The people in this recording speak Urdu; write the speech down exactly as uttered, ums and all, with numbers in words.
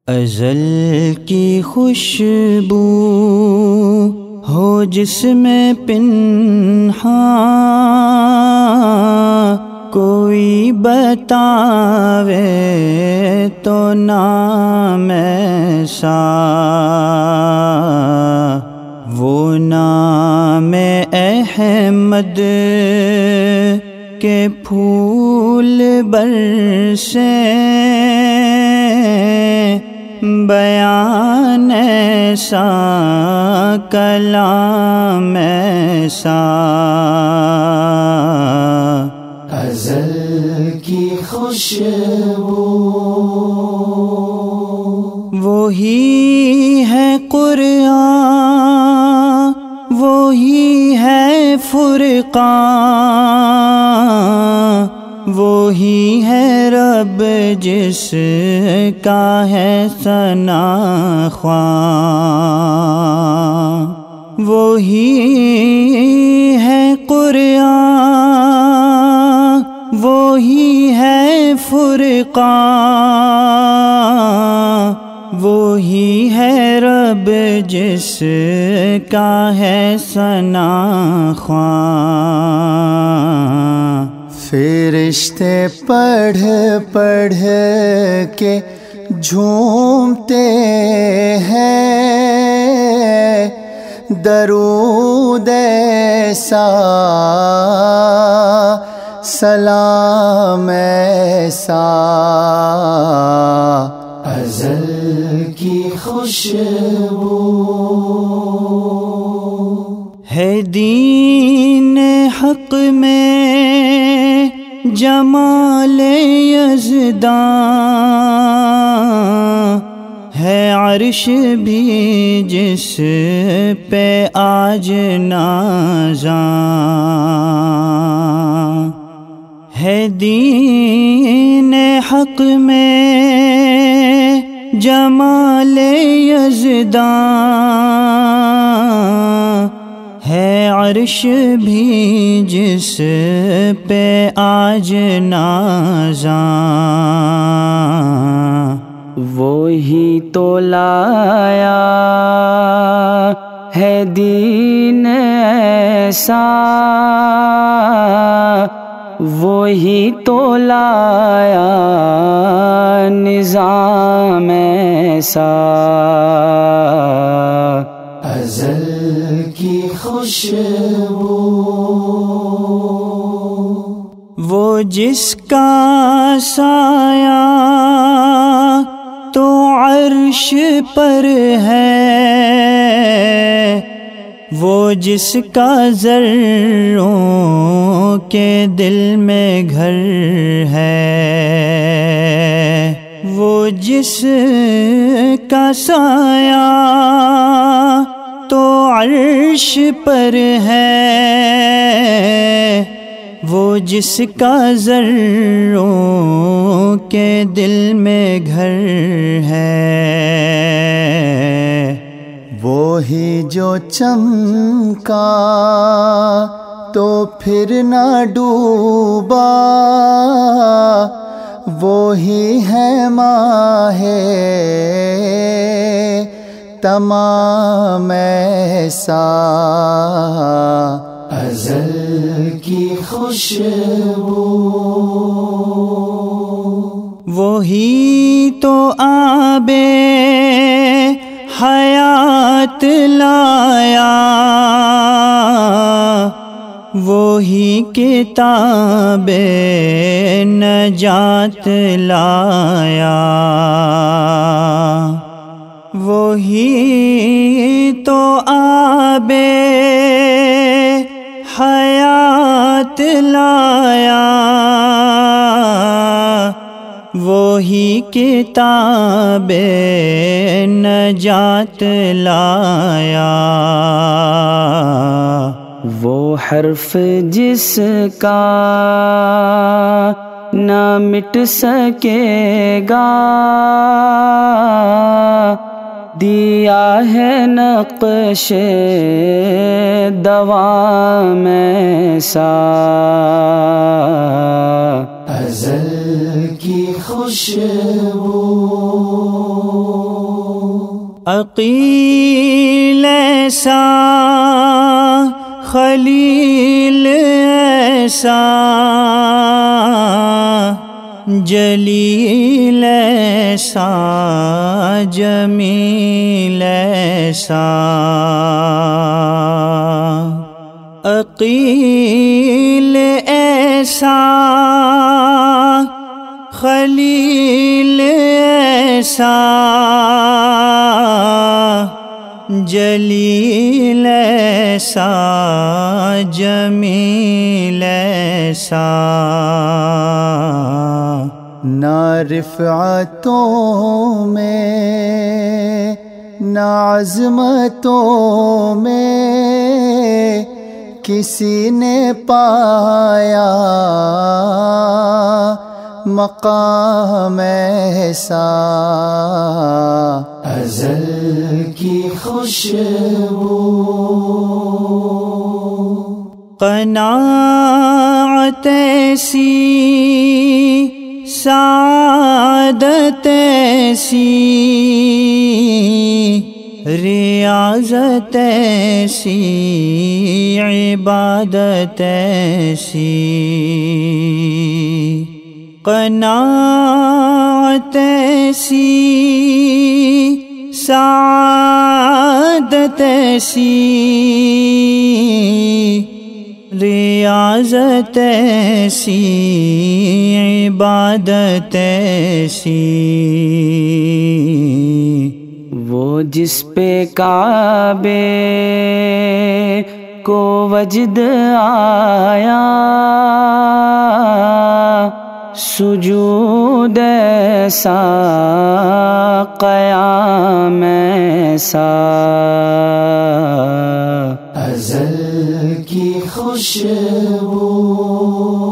ازل کی خوشبو ہو جس میں پنہاں، کوئی بتاوے تو نام ایسا، وہ نام احمد کے پھول برسے، بیان ایسا کلام ایسا، ازل کی خوشبو وہی ہے قرآن، وہی ہے فرقان، وہی ہے رب جس کا ہے ثنا خواں، وہی ہے قرآن، وہی ہے فرقان، وہی ہے رب جس کا ہے ثنا خواں۔ فرشتے پڑھ پڑھ کے جھومتے ہیں، درود ایسا سلام ایسا، ازل کی خوشبو ہے دین حق میں جمال یزداں، ہے عرش بھی جس پہ آج نازاں، ہے دین حق میں جمال یزداں، ہے عرش بھی جس پہ آج نازاں، وہی تو لایا ہے دین ایسا، وہی تو لایا نظام ایسا، ازل کی خوشبو وہ جس کا سایہ تو عرش پر ہے، وہ جس کا ذروں کے دل میں گھر ہے، وہ جس کا سایہ تو عرش پر ہے، وہ جس کا ذروں کے دل میں گھر ہے، وہی جو چمکا تو پھر نہ ڈوبا، وہی ہے ماہ تمام ایسا، ازل کی خوشبو وہی تو آبے حیات لایا، وہی کتاب نجات لایا، وہی تو آب حیات لایا، وہی کتاب نجات لایا، وہ حرف جس کا نہ مٹ سکے گا، دیا ہے نقش دوام ایسا، ازل کی خوشبو عقیل ایسا خلیل ایسا جلیل ایسا جمیل ایسا عقیل ایسا خلیل ایسا جلیل ایسا جمیل ایسا نہ رفعتوں میں نہ عظمتوں میں کسی نے پایا مقام ایسا ازل کی خوشبو قناعت ایسی سعادت ایسی ریاضت ایسی عبادت ایسی قناعت ایسی سعادت ایسی ریاضت ایسی عبادت ایسی وہ جس پہ کعبے کو وجد آیا سجود ایسا قیام ایسا ازل کی خوشبو